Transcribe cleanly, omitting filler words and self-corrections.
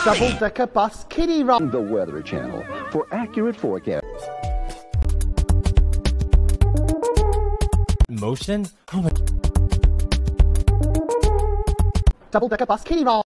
Double-decker bus kiddie ride. The Weather Channel for accurate forecasts. Motion? Oh my... Double-decker bus kiddie ride.